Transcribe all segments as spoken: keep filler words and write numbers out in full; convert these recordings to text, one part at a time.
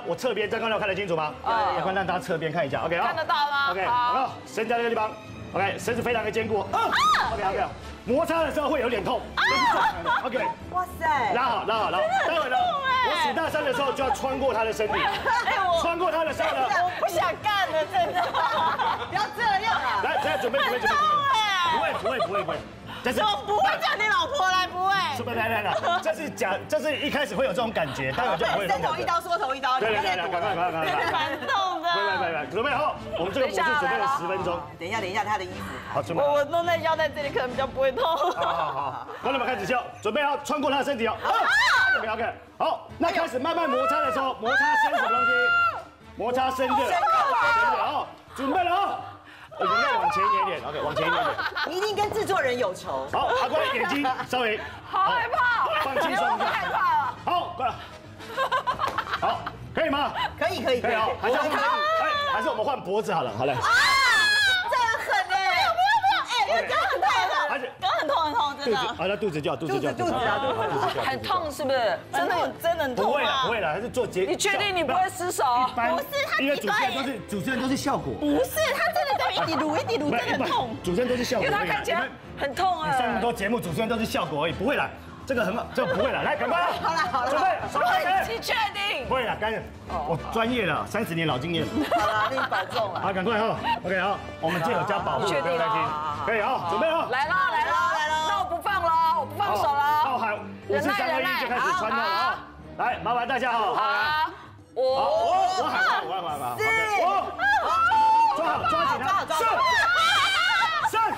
我侧边，张高亮看得清楚吗？要看让大家侧边看一下 ，OK 啊？ 看得到吗 ？OK， 好，伸在这个地方 ，OK， 身子非常的坚固。OK OK， 摩擦的时候会有点痛，这是正常的。OK， 哇塞，拉好拉好拉好。待会呢，我数到三的时候就要穿过他的身体，穿过他的时候呢， 我不想干了，真的。 不要这样啊！ 来，现在准备准备准备准备，不会不会不会不会。 这是我不会叫你老婆来，不会。 是不是？来来来，这是假，这是一开始会有这种感觉，待会就不会。 伸头一刀，缩头一刀， 对对对，赶快赶快赶快！ 蛮痛的。 来来来来，准备好，我们这个模式准备了十分钟。 等一下，等一下，他的衣服。 好，准备。 我我弄在腰在这里，可能比较不会痛。 好好好，观众们开始笑，准备好，穿过他的身体哦。好，准备 OK。好，那开始慢慢摩擦的时候，摩擦生什么东西？摩擦生热。生热哦，准备了哦。 我们要往前一点点 ，OK， 往前一点点。 你一定跟制作人有仇。 好，阿乖，眼睛稍微好害怕， 放轻松一下。 害怕了。 好，过来。好，可以吗？ 可以可以可以哦。还是我们哎，还是我们换脖子好了，好了。 啊，这很狠哎！不要不要，哎，因为刚很痛， 还是刚很痛很痛，真的。 肚子，好，那肚子叫肚子叫肚子啊，肚子很痛是不是？真的真的很痛不会了， 吗不？会了，还是做节。 你确定你不会失手？ 不是他因为主持人都是主持人都是效果。 不是他真的在一滴卤一滴卤，真的很痛。 主持人都是效果。 因为他看起来很痛啊。 上那么多节目，主持人都是效果而已，不会了。这个很好，这个不会了，来，赶快。 好了好了， 准备，手开始。 你确定？ 不会了，赶紧。我专业了，三十年老经验。 好了，那你保重了。 好，赶快哈 ，OK 好，我们这有加保护， 确定不用担心，可以哈，准备哈， 来了来了来了，那我不放了，我不放手了。 好，喊五四三二一就开始穿到了啊！来，麻烦大家哈， 好， 我我我喊我喊我喊我，我抓好抓紧它，上上，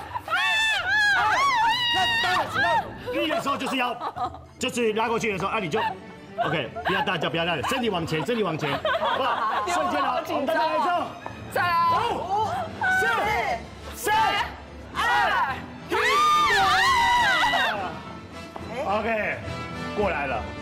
那当然知道，第一个时候就是要就是拉过去的时候啊，你就 OK， 不要大叫，不要大叫，身体往前，身体往前，好不好？瞬间了，我们大家来走， 再来， 五四三二一。OK， 过来了。